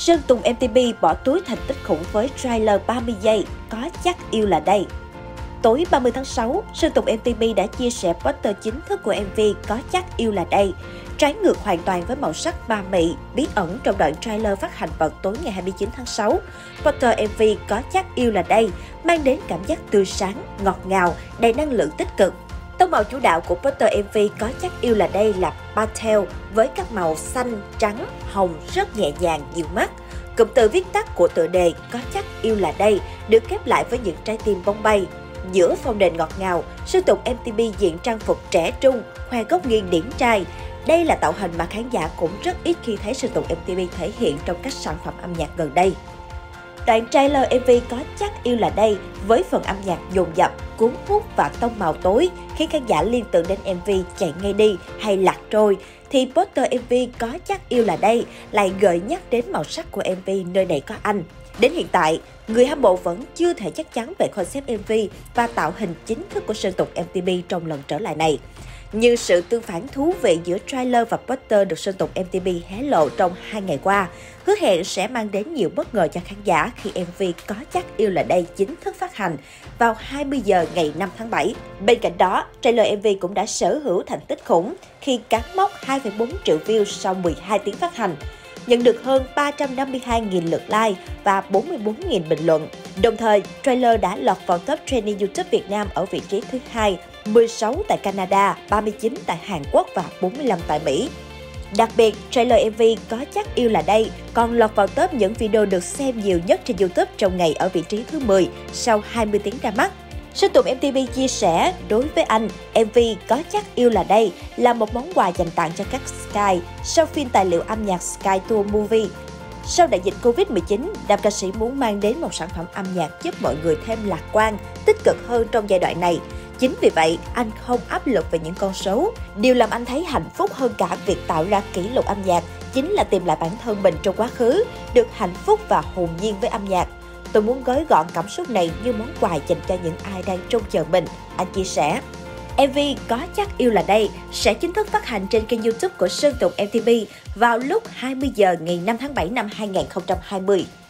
Sơn Tùng MTP bỏ túi thành tích khủng với trailer 30 giây, có chắc yêu là đây. Tối 30 tháng 6, Sơn Tùng MTP đã chia sẻ poster chính thức của MV Có chắc yêu là đây. Trái ngược hoàn toàn với màu sắc ma mị, bí ẩn trong đoạn trailer phát hành vào tối ngày 29 tháng 6. Poster MV Có chắc yêu là đây mang đến cảm giác tươi sáng, ngọt ngào, đầy năng lượng tích cực. Tông màu chủ đạo của poster MV Có chắc yêu là đây là pastel với các màu xanh, trắng, hồng rất nhẹ nhàng, dịu mắt. Cụm từ viết tắt của tựa đề Có chắc yêu là đây được khép lại với những trái tim bóng bay. Giữa phong nền ngọt ngào, Sơn Tùng MTP diện trang phục trẻ trung, khoe góc nghiêng điển trai. Đây là tạo hình mà khán giả cũng rất ít khi thấy Sơn Tùng MTP thể hiện trong các sản phẩm âm nhạc gần đây. Đoạn trailer MV Có chắc yêu là đây với phần âm nhạc dồn dập, cuốn hút và tông màu tối khiến khán giả liên tưởng đến MV Chạy ngay đi hay Lạc trôi, thì poster MV Có chắc yêu là đây lại gợi nhắc đến màu sắc của MV Nơi này có anh. Đến hiện tại, người hâm mộ vẫn chưa thể chắc chắn về concept MV và tạo hình chính thức của Sơn Tùng MTP trong lần trở lại này. Nhưng sự tương phản thú vị giữa trailer và poster được Sơn Tùng MTP hé lộ trong 2 ngày qua, hứa hẹn sẽ mang đến nhiều bất ngờ cho khán giả khi MV Có chắc yêu là đây chính thức phát hành vào 20 giờ ngày 5 tháng 7. Bên cạnh đó, trailer MV cũng đã sở hữu thành tích khủng khi cán mốc 2,4 triệu view sau 12 tiếng phát hành, nhận được hơn 352.000 lượt like và 44.000 bình luận. Đồng thời, trailer đã lọt vào top trending YouTube Việt Nam ở vị trí thứ 2, 16 tại Canada, 39 tại Hàn Quốc và 45 tại Mỹ. Đặc biệt, trailer MV Có chắc yêu là đây còn lọt vào top những video được xem nhiều nhất trên YouTube trong ngày ở vị trí thứ 10 sau 20 tiếng ra mắt. Sơn Tùng MTP chia sẻ, đối với anh, MV Có chắc yêu là đây là một món quà dành tặng cho các Sky sau phim tài liệu âm nhạc Sky Tour Movie. Sau đại dịch Covid-19, nam ca sĩ muốn mang đến một sản phẩm âm nhạc giúp mọi người thêm lạc quan, tích cực hơn trong giai đoạn này. Chính vì vậy, anh không áp lực về những con số. Điều làm anh thấy hạnh phúc hơn cả việc tạo ra kỷ lục âm nhạc chính là tìm lại bản thân mình trong quá khứ, được hạnh phúc và hồn nhiên với âm nhạc. Tôi muốn gói gọn cảm xúc này như món quà dành cho những ai đang trông chờ mình, anh chia sẻ. MV Có chắc yêu là đây sẽ chính thức phát hành trên kênh YouTube của Sơn Tùng MTP vào lúc 20 giờ ngày 5 tháng 7 năm 2020.